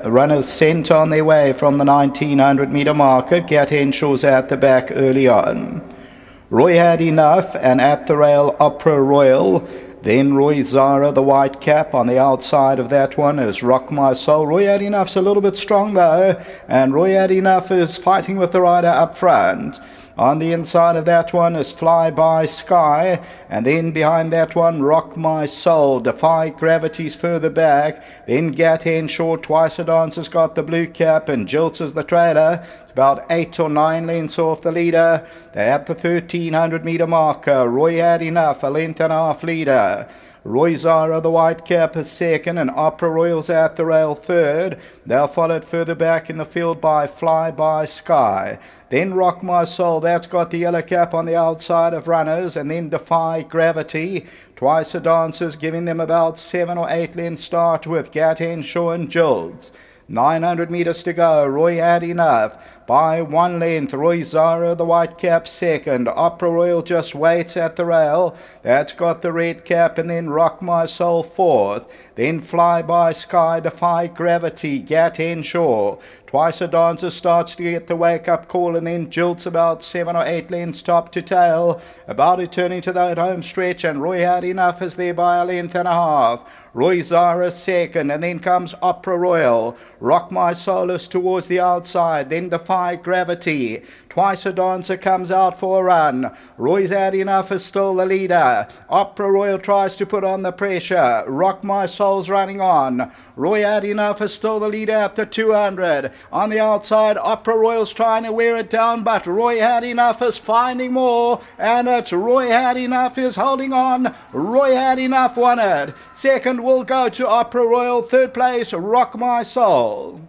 runners sent on their way from the 1900-metre marker. Gat Henshaw's at the back early on. Roy Had Enough, and at the rail Opera Royal. Then Roy Zara, the white cap. On the outside of that one is Rock My Soul. Roy Had Enough's a little bit strong though, and Roy Had Enough is fighting with the rider up front. On the inside of that one is Fly By Sky, and then behind that one Rock My Soul. Defy Gravity's further back. Then Gat Henshaw, Twice a Dance has got the blue cap, and Jilts is the trailer. It's about 8 or 9 lengths off the leader. They're at the 1300-metre marker. Roy Had Enough, a length and a half leader. Roy Zara, the white cap, is second, and Opera Royals at the rail third. They're followed further back in the field by Fly By Sky. Then Rock My Soul, that's got the yellow cap on the outside of runners, and then Defy Gravity. Twice a Dancers giving them about 7 or 8 lengths start with Gat Henshaw and Jills. 900 metres to go. Roy Had Enough by 1 length. Roy Zara, the white cap, second. Opera Royal just waits at the rail. That's got the red cap, and then Rock My Soul fourth. Then Fly By Sky, Defy Gravity, Gat Henshaw. Twice a Dancer starts to get the wake-up call, and then Jilts about 7 or 8 lengths top to tail. About returning to that home stretch, and Roy Had Enough is there by a length and a half. Roy Zara second, and then comes Opera Royal. Rock My Soul is towards the outside, then Defy Gravity. Twice a Dancer comes out for a run. Roy Had Enough is still the leader. Opera Royal tries to put on the pressure. Rock My Soul's running on. Roy Had Enough is still the leader at the 200. On the outside, Opera Royal's trying to wear it down, but Roy Had Enough is finding more, and it's Roy Had Enough is holding on. Roy Had Enough won it. Second will go to Opera Royal. Third place, Rock My Soul.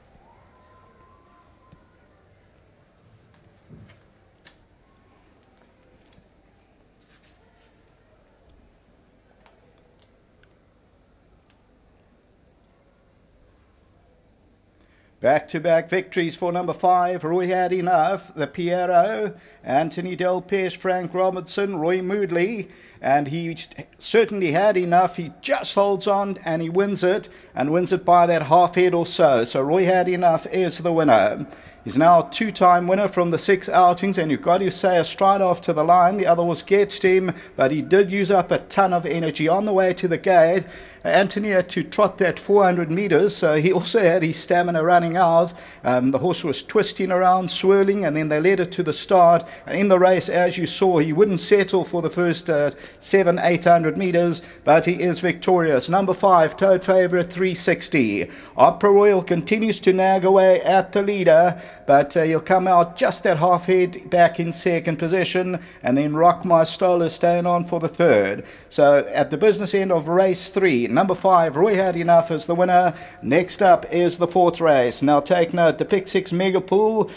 Back-to-back victories for number 5, Roy Had Enough, the Piero, Anthony Delpesh, Frank Robinson, Roy Moodley, and he certainly had enough. He just holds on and he wins it, and wins it by that half head or so. So Roy Had Enough is the winner. He's now a 2-time winner from the 6 outings, and you've got to say a stride off to the line. The other was against him, but he did use up a ton of energy on the way to the gate. Anthony had to trot that 400 metres, so he also had his stamina running out. The horse was twisting around, swirling, and then they led it to the start. And in the race, as you saw, he wouldn't settle for the first 700-800 metres, but he is victorious. Number 5, Toad Favourite, 360. Opera Royal continues to nag away at the leader, but he'll come out just that half head back in second position, and then Rock My Soul is staying on for the third. So at the business end of race 3, number 5, Roy Had Enough is the winner. Next up is the 4th race. Now take note, the Pick 6 Mega Pool,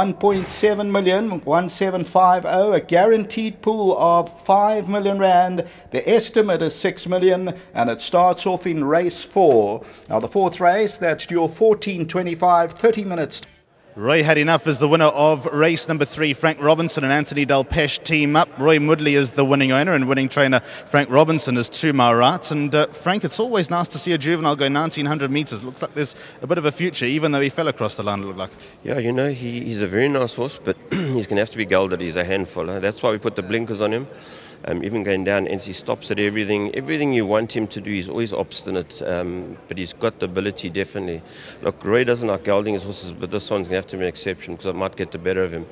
1.7 million, 1750, a guaranteed pool of 5 million rand. The estimate is 6 million, and it starts off in race 4. Now the 4th race, that's your 14:25, 30 minutes. Roy Had Enough is the winner of race number 3. Frank Robinson and Anthony Delpesh team up. Roy Moodley is the winning owner, and winning trainer Frank Robinson is to my right. And Frank, it's always nice to see a juvenile go 1900 metres. Looks like there's a bit of a future, even though he fell across the line, it looked like. Yeah, you know, he's a very nice horse, but he's going to have to be gelded. He's a handful. That's why we put the blinkers on him. Even going down, and he stops at everything you want him to do. He's always obstinate, but he's got the ability, definitely. Look, Roy doesn't like gelding his horses, but this one's going to have to be an exception because it might get the better of him.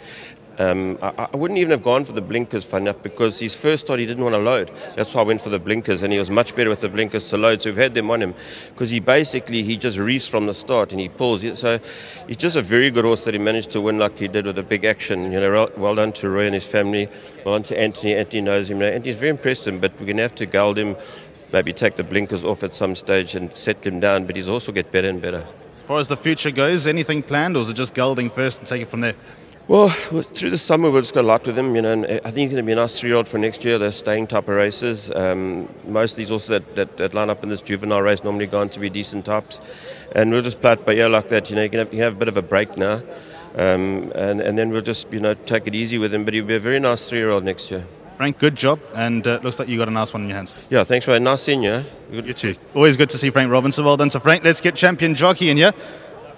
I wouldn't even have gone for the blinkers, fun enough, because his first start he didn't want to load. That's why I went for the blinkers, and he was much better with the blinkers to load. So we've had them on him because he just reefs from the start and he pulls. So he's just a very good horse that he managed to win like he did with a big action. You know, well done to Roy and his family. Well done to Anthony. Anthony knows him now, and he's very impressed him. But we're going to have to geld him, maybe take the blinkers off at some stage and settle him down. But he's also get better and better. As far as the future goes, anything planned, or is it just gelding first and take it from there? Well, through the summer we'll just go light with him, you know, and I think he's going to be a nice 3-year-old for next year. They're staying type of races. Most of these also that line up in this juvenile race normally go on to be decent types, and we'll just play it by ear like that. You know, you can have a bit of a break now, and then we'll just, you know, take it easy with him. But he'll be a very nice 3-year-old next year. Frank, good job, and looks like you got a nice one in your hands. Yeah, thanks, Ray. Nice seeing you. You too. Always good to see Frank Robinson. Well done to Frank. Let's get champion jockey in here.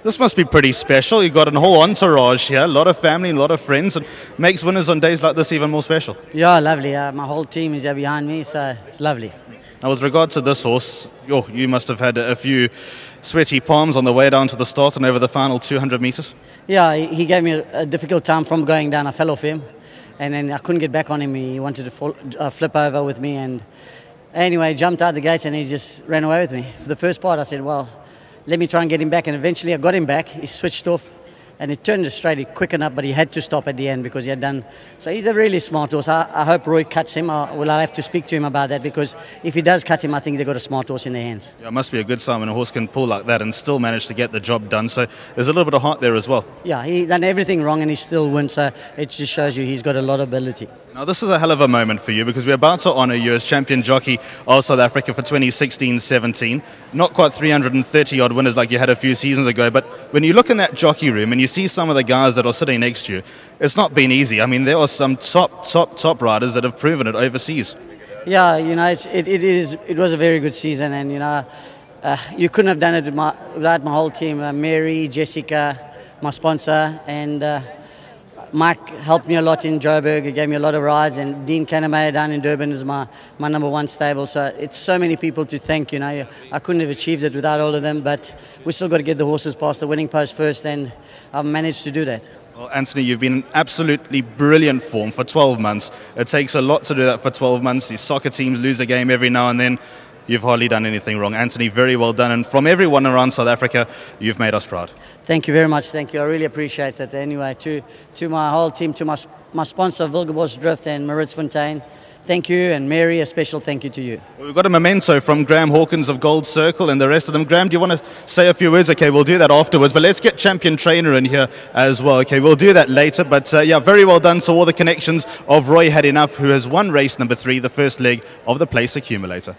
This must be pretty special. You've got a whole entourage here, a lot of family, a lot of friends, and makes winners on days like this even more special. Yeah, lovely. My whole team is here behind me, so it's lovely. Now, with regard to this horse, you must have had a few sweaty palms on the way down to the start and over the final 200 metres. Yeah, he gave me a difficult time from going down. I fell off him, and then I couldn't get back on him. He wanted to flip over with me, and anyway, jumped out the gates and he just ran away with me. For the first part, I said, well, let me try and get him back, and eventually I got him back. He switched off, and he turned it straight quick enough, but he had to stop at the end because he had done. So he's a really smart horse. I hope Roy cuts him. I'll have to speak to him about that, because if he does cut him, I think they've got a smart horse in their hands. Yeah, it must be a good sign when a horse can pull like that and still manage to get the job done. So there's a little bit of heart there as well. Yeah, he done everything wrong and he still wins. So it just shows you he's got a lot of ability. Now, this is a hell of a moment for you, because we're about to honour you as champion jockey of South Africa for 2016-17. Not quite 330-odd winners like you had a few seasons ago, but when you look in that jockey room and you see some of the guys that are sitting next to you, it's not been easy. I mean, there are some top riders that have proven it overseas. Yeah, you know, it was a very good season, and, you know, you couldn't have done it without my whole team, Mary, Jessica, my sponsor, and Mike helped me a lot in Joburg. He gave me a lot of rides, and Dean Cannemeyer down in Durban is my number one stable. So it's so many people to thank, you know. I couldn't have achieved it without all of them, but we still got to get the horses past the winning post first, and I've managed to do that. Well, Anthony, you've been in absolutely brilliant form for 12 months. It takes a lot to do that for 12 months. These soccer teams lose a game every now and then. You've hardly done anything wrong. Anthony, very well done. And from everyone around South Africa, you've made us proud. Thank you very much. Thank you. I really appreciate that. Anyway, to my whole team, to my sponsor, Wilgerbos Drift and Maritz Fontaine, thank you. And Mary, a special thank you to you. Well, we've got a memento from Graham Hawkins of Gold Circle and the rest of them. Graham, do you want to say a few words? Okay, we'll do that afterwards. But let's get champion trainer in here as well. Okay, we'll do that later. But yeah, very well done to all the connections of Roy Had Enough, who has won race number 3, the first leg of the Place Accumulator.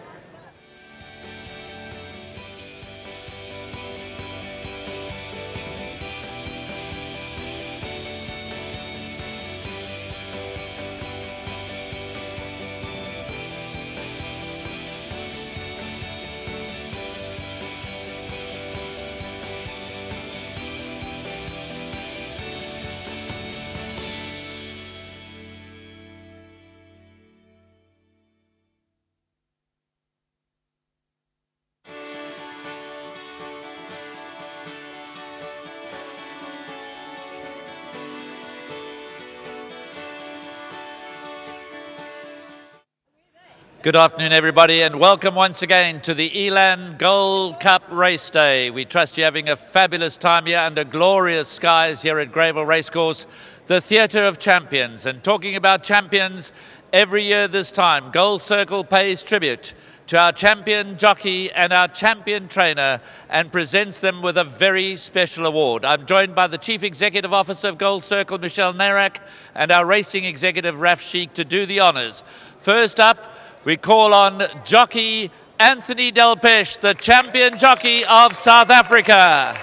Good afternoon, everybody, and welcome once again to the Elan Gold Cup Race Day. We trust you're having a fabulous time here under glorious skies here at Greyville Racecourse, the Theatre of Champions. And talking about champions, every year this time, Gold Circle pays tribute to our champion jockey and our champion trainer and presents them with a very special award. I'm joined by the Chief Executive Officer of Gold Circle, Michelle Narak, and our Racing Executive, Raf Sheikh, to do the honours. First up, we call on jockey Anthony Delpesh, the champion jockey of South Africa.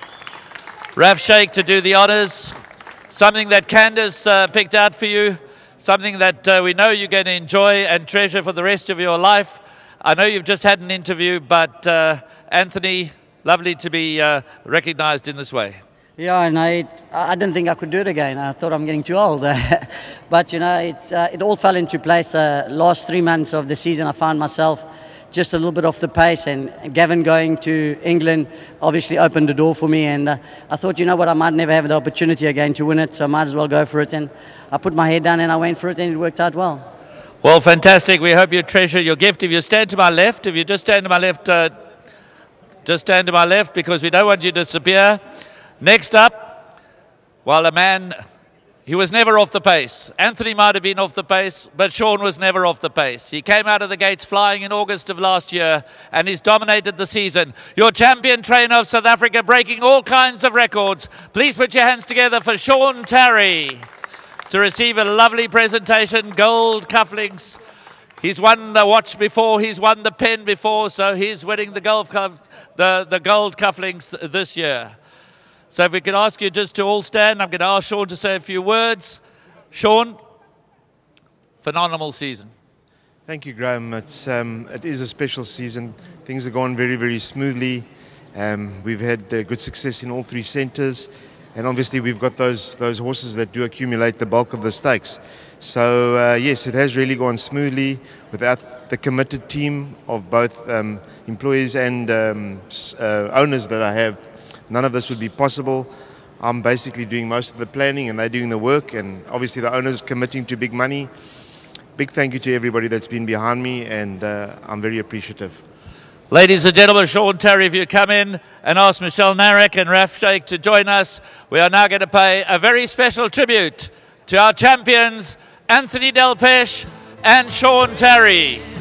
Raf Sheikh to do the honours. Something that Candace picked out for you, something that we know you're going to enjoy and treasure for the rest of your life. I know you've just had an interview, but Anthony, lovely to be recognised in this way. Yeah, and I didn't think I could do it again. I thought I'm getting too old. But, you know, it all fell into place. Last 3 months of the season, I found myself just a little bit off the pace. And Gavin going to England obviously opened the door for me. And I thought, you know what, I might never have the opportunity again to win it, so I might as well go for it. And I put my head down and I went for it, and it worked out well. Well, fantastic. We hope you treasure your gift. If you stand to my left, if you just stand to my left, just stand to my left, because we don't want you to disappear. Next up, well, a man, he was never off the pace. Anthony might have been off the pace, but Sean was never off the pace. He came out of the gates flying in August of last year, and he's dominated the season. Your champion trainer of South Africa, breaking all kinds of records. Please put your hands together for Sean Tarry to receive a lovely presentation, gold cufflinks. He's won the watch before, he's won the pen before, so he's winning the gold cufflinks this year. So if we could ask you just to all stand, I'm going to ask Sean to say a few words. Sean, phenomenal season. Thank you, Graham. It is a special season. Things have gone very, very smoothly. We've had good success in all 3 centres, and obviously we've got those horses that do accumulate the bulk of the stakes. So yes, it has really gone smoothly. Without the committed team of both employees and owners that I have, none of this would be possible. I'm basically doing most of the planning and they're doing the work, and obviously the owners committing to big money. Big thank you to everybody that's been behind me, and I'm very appreciative. Ladies and gentlemen, Sean Terry, if you come in and ask Michelle Narek and Raf Sheikh to join us, we are now going to pay a very special tribute to our champions, Anthony Del Pesh and Sean Terry.